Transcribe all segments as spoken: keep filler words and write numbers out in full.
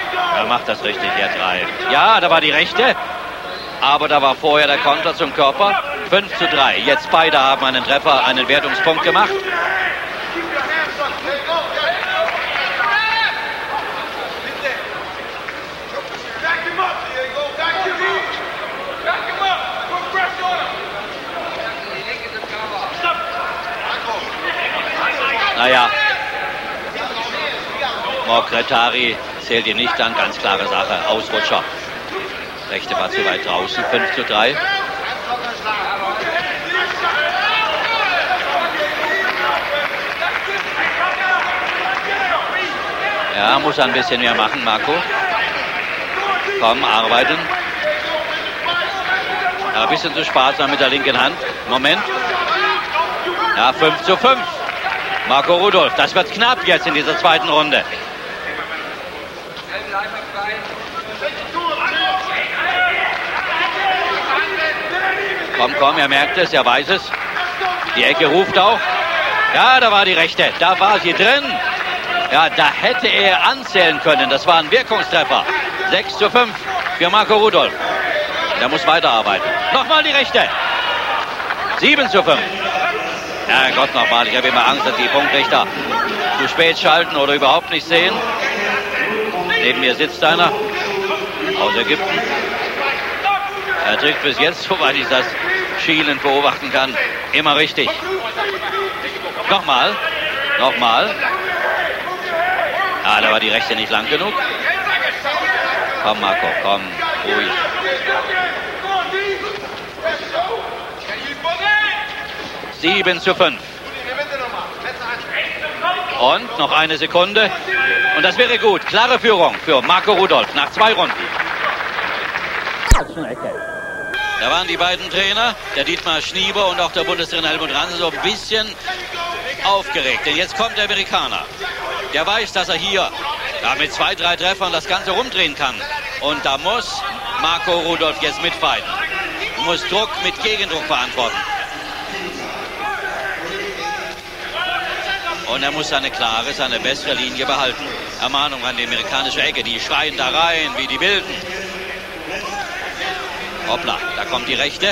Er macht das richtig, er treibt. Ja, da war die rechte. Aber da war vorher der Konter zum Körper. fünf zu drei. Jetzt beide haben einen Treffer, einen Wertungspunkt gemacht. Naja, Mokretari zählt ihn nicht an, ganz klare Sache, Ausrutscher. Rechte war zu weit draußen, fünf zu drei. Ja, muss ein bisschen mehr machen, Marco. Komm, arbeiten. Ja, ein bisschen zu sparsam mit der linken Hand. Moment. Ja, fünf zu fünf. Marco Rudolph, das wird knapp jetzt in dieser zweiten Runde. Komm, komm, er merkt es, er weiß es. Die Ecke ruft auch. Ja, da war die rechte, da war sie drin. Ja, da hätte er anzählen können. Das war ein Wirkungstreffer. sechs zu fünf für Marco Rudolph. Der muss weiterarbeiten. Nochmal die rechte. sieben zu fünf. Ja Gott, nochmal, ich habe immer Angst, dass die Punktrichter zu spät schalten oder überhaupt nicht sehen. Neben mir sitzt einer aus Ägypten. Er trifft bis jetzt, soweit ich das schielend beobachten kann, immer richtig. Nochmal, nochmal. Ah, da war die rechte nicht lang genug. Komm, Marco, komm, ruhig. sieben zu fünf. Und noch eine Sekunde. Und das wäre gut. Klare Führung für Marco Rudolph nach zwei Runden. Da waren die beiden Trainer, der Dietmar Schnieber und auch der Bundestrainer Helmut Ranse, so ein bisschen aufgeregt. Denn jetzt kommt der Amerikaner. Der weiß, dass er hier ja, mit zwei, drei Treffern das Ganze rumdrehen kann. Und da muss Marco Rudolph jetzt mitfighten. Muss Druck mit Gegendruck verantworten. Und er muss seine klare, seine bessere Linie behalten. Ermahnung an die amerikanische Ecke. Die schreien da rein wie die Wilden. Hoppla, da kommt die rechte.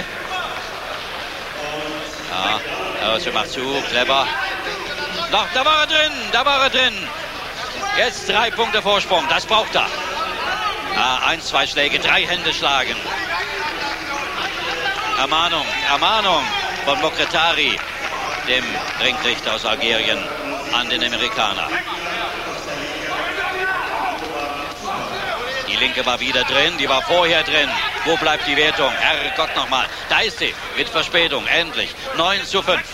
Ja, also macht zu, clever. Doch, da war er drin, da war er drin. Jetzt drei Punkte Vorsprung, das braucht er. Ja, eins, zwei Schläge, drei Hände schlagen. Ermahnung, Ermahnung von Mokretari, dem Ringrichter aus Algerien, an den Amerikaner. Die linke war wieder drin, die war vorher drin. Wo bleibt die Wertung? Herrgott nochmal. Da ist sie, mit Verspätung, endlich. neun zu fünf.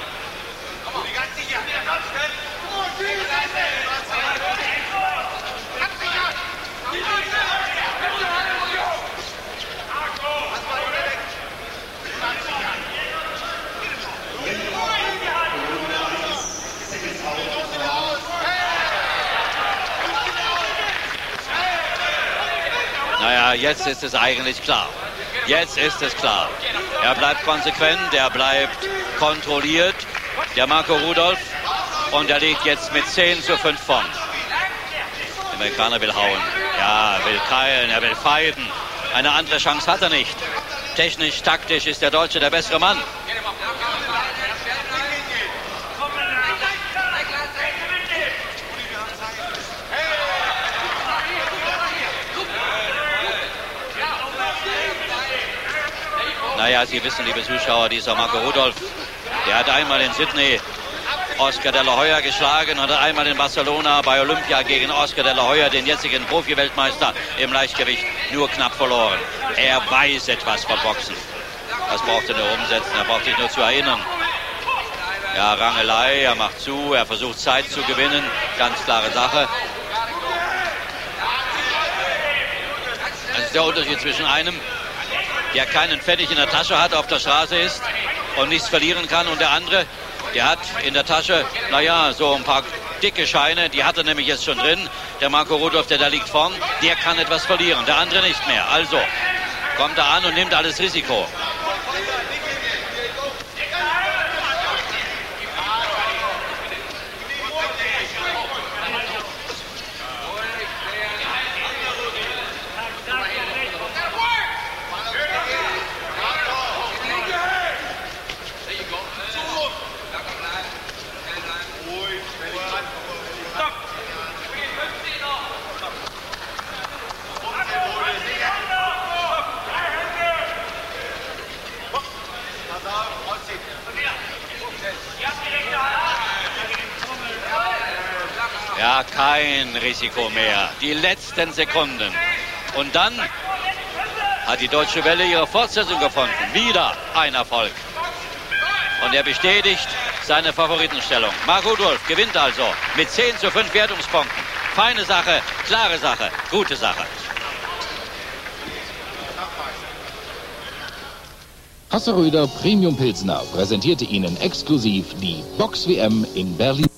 Naja, jetzt ist es eigentlich klar. Jetzt ist es klar. Er bleibt konsequent, er bleibt kontrolliert. Der Marco Rudolph. Und er liegt jetzt mit zehn zu fünf vorn. Der Amerikaner will hauen. Ja, will keilen, er will fighten. Eine andere Chance hat er nicht. Technisch, taktisch ist der Deutsche der bessere Mann. Naja, Sie wissen, liebe Zuschauer, dieser Marco Rudolph, der hat einmal in Sydney Oscar de la Hoya geschlagen und hat einmal in Barcelona bei Olympia gegen Oscar de la Hoya, den jetzigen Profi-Weltmeister im Leichtgewicht, nur knapp verloren. Er weiß etwas vom Boxen. Das braucht er nur umsetzen, er braucht sich nur zu erinnern. Ja, Rangelei, er macht zu, er versucht Zeit zu gewinnen, ganz klare Sache. Das ist der Unterschied zwischen einem, der keinen Pfennig in der Tasche hat, auf der Straße ist und nichts verlieren kann. Und der andere, der hat in der Tasche, naja, so ein paar dicke Scheine, die hat er nämlich jetzt schon drin. Der Marco Rudolph, der da liegt vorn, der kann etwas verlieren, der andere nicht mehr. Also kommt er an und nimmt alles Risiko. Ja, kein Risiko mehr. Die letzten Sekunden. Und dann hat die Deutsche Welle ihre Fortsetzung gefunden. Wieder ein Erfolg. Und er bestätigt seine Favoritenstellung. Marc Rudolph gewinnt also mit zehn zu fünf Wertungspunkten. Feine Sache, klare Sache, gute Sache. Hasseröder Premium Pilsner präsentierte Ihnen exklusiv die Box-W M in Berlin.